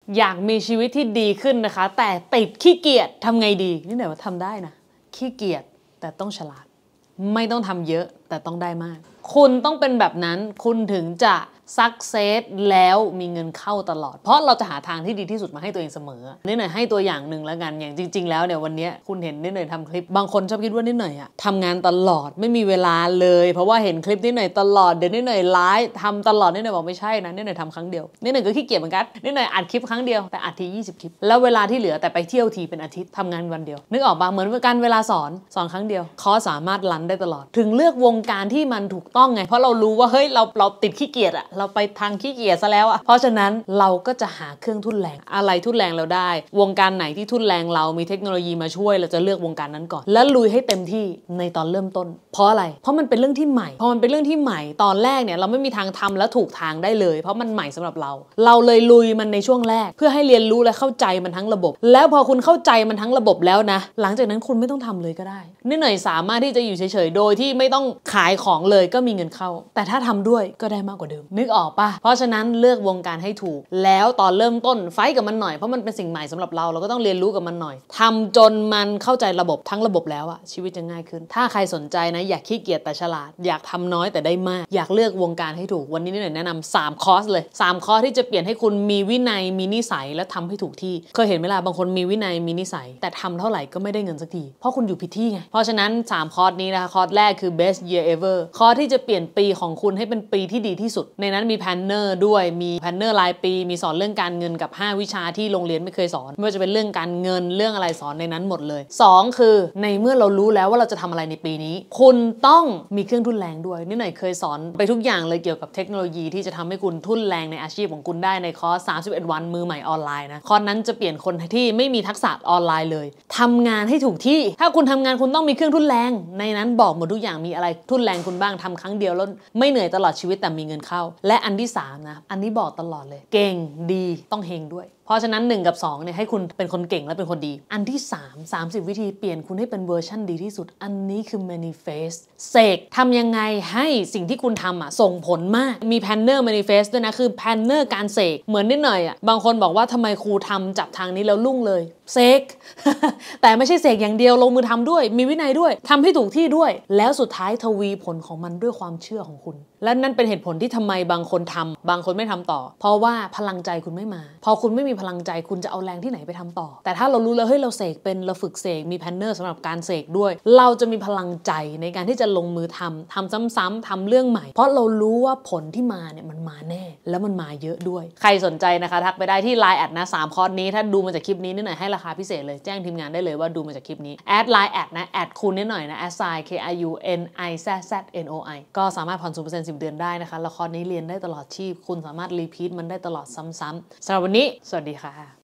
อยากมีชีวิตที่ดีขึ้นนะคะแต่ติดขี้เกียจทำไงดีนี่ไหนว่าทำได้นะขี้เกียจแต่ต้องฉลาดไม่ต้องทำเยอะแต่ต้องได้มากคุณต้องเป็นแบบนั้นคุณถึงจะซักเซสแล้วมีเงินเข้าตลอดเพราะเราจะหาทางที่ดีที่สุดมาให้ตัวเองเสมอนิดหน่อยให้ตัวอย่างหนึ่งแล้วกันอย่างจริงๆแล้วเนี่ยวันนี้คุณเห็นนิดหน่อยทำคลิปบางคนชอบคิดว่านิดหน่อยอะทำงานตลอดไม่มีเวลาเลยเพราะว่าเห็นคลิปนิดหน่อยตลอดเดี๋ยวนิดหน่อยไลฟ์ทำตลอดนิดหน่อยบอกไม่ใช่นะนิดหน่อยทำครั้งเดียวนิดหน่อยก็ขี้เกียจเหมือนกันนิดหน่อยอัดคลิปครั้งเดียวแต่อัดที20 คลิปแล้วเวลาที่เหลือแต่ไปเที่ยวทีเป็นอาทิตย์ทำงานวันเดียวนึกออกปะเหมือนกันเวลาสอนครั้งเดียวคอร์สสามารถรันได้ตลอดถึงเลือกวงการที่มันถูกต้องไงเพราะเรารู้ว่าเฮ้ยเราติดขี้เกียจอะเราไปทางขี้เกียจซะแล้วอะเพราะฉะนั้นเราก็จะหาเครื่องทุ่นแรงอะไรทุ่นแรงเราได้วงการไหนที่ทุ่นแรงเรามีเทคโนโลยีมาช่วยเราจะเลือกวงการนั้นก่อนแล้วลุยให้เต็มที่ในตอนเริ่มต้นเพราะอะไรเพราะมันเป็นเรื่องที่ใหม่พอมันเป็นเรื่องที่ใหม่ตอนแรกเนี่ยเราไม่มีทางทำและถูกทางได้เลยเพราะมันใหม่สำหรับเราเลยลุยมันในช่วงแรกเพื่อให้เรียนรู้และเข้าใจมันทั้งระบบแล้วพอคุณเข้าใจมันทั้งระบบแล้วนะหลังจากนั้นคุณไม่ต้องทำเลยก็ได้นิดหน่อยสามารถที่จะอยู่เฉยๆโดยที่ไม่ต้องขายของเลยก็มีเงินเข้าแต่ถ้าทำด้วยก็ได้มากกว่าเดิมนึกออกปะเพราะฉะนั้นเลือกวงการให้ถูกแล้วตอนเริ่มต้นไฟท์กับมันหน่อยเพราะมันเป็นสิ่งใหม่สำหรับเราก็ต้องเรียนรู้กับมันหน่อยทำจนมันเข้าใจระบบทั้งระบบแล้วอะชีวิตจะง่ายขึ้นถ้าใครสนใจนะอยากขี้เกียจแต่ฉลาดอยากทำน้อยแต่ได้มากอยากเลือกวงการให้ถูกวันนี้นิดหน่อยแนะนำ3 คอร์สเลย3 คอร์สที่จะเปลี่ยนให้คุณมีวินัยมีนิสัยและทำให้ถูกที่เคยเห็นไหมล่ะบางคนมีวินัยมีนิสัยแต่ทำเท่าไหร่ก็ไม่ได้เงินสักทีเพราะคุณอยู่ผิดที่ไงเพราะฉะนั้น3 คอร์สนี้นะคะคอร์สแรกคือ best year ever คอร์สที่จะเปลี่ยนปีของคุณให้เป็นปีที่ดีที่สุดในนั้นมีแพลนเนอร์ด้วยมีแพลนเนอร์รายปีมีสอนเรื่องการเงินกับ5 วิชาที่โรงเรียนไม่เคยสอนไม่ว่าจะเป็นเรื่องการเงินเรื่องอะไรสอนในนั้นหมดเลย2คือในเมื่อเรารู้แล้วว่าเราจะทำอะไรในปีนี้คุณต้องมีเครื่องทุ่นแรงด้วยนิดหน่อยเคยสอนไปทุกอย่างเลยเกี่ยวกับเทคโนโลยีที่จะทำให้คุณทุ่นแรงในอาชีพของคุณได้ในคอร์ส31 วันมือใหม่ออนไลน์นะคอร์สนั้นจะเปลี่ยนคนที่ไม่มีทักษะออนไลน์เลยทำงานให้ถูกที่ถ้าคุณทำงานคุณต้องมีเครื่องทุ่นแรงในนั้นบอกหมดทุกอย่างมีอะไรทุ่นแรงคุณบ้างทำครั้งเดียวแล้วไม่เหนื่อยตลอดชีวิตแต่มีเงินเข้าและอันที่3นะอันนี้บอกตลอดเลยเก่งดีต้องเฮงด้วยเพราะฉะนั้น1กับ2เนี่ยให้คุณเป็นคนเก่งและเป็นคนดีอันที่30 วิธีเปลี่ยนคุณให้เป็นเวอร์ชั่นดีที่สุดอันนี้คือ manifest เสกทำยังไงให้สิ่งที่คุณทำส่งผลมากมี planner manifest ด้วยนะคือ planner การเสกเหมือนนิดหน่อยบางคนบอกว่าทำไมครูทำจับทางนี้แล้วลุ่งเลยเสก แต่ไม่ใช่เสกอย่างเดียวลงมือทำด้วยมีวินัยด้วยทำให้ถูกที่ด้วยแล้วสุดท้ายทวีผลของมันด้วยความเชื่อของคุณและนั่นเป็นเหตุผลที่ทำไมบางคนทำบางคนไม่ทำต่อเพราะว่าพลังใจคุณไม่มาพอคุณไม่มีพลังใจคุณจะเอาแรงที่ไหนไปทำต่อแต่ถ้าเรารู้แล้วเฮ้ยเราเสกเป็นเราฝึกเสกมีแพนเนอร์สำหรับการเสกด้วยเราจะมีพลังใจในการที่จะลงมือทำซ้ำๆทำเรื่องใหม่เพราะเรารู้ว่าผลที่มาเนี่ยมันมาแน่แล้วมันมาเยอะด้วยใครสนใจนะคะทักไปได้ที่ Line แอดนะ3 คอร์สนี้ถ้าดูมาจากคลิปนี้นิดหน่อยให้ราคาพิเศษเลยแจ้งทีมงานได้เลยว่าดูมาจากคลิปนี้แอด Line แอดนะแอดคูณนิดหน่อยนะแอดไซน์ KIUNIZZNOI ก็สามารถผ่อน 0% 10 เดือนได้นะคะแล้วคอร์สนี้เรียนได้ตลอดชีพคุณสามารถรีพีทมันได้ตลอดซ้ำๆสำหรับวันนี้สวัสดีค่ะ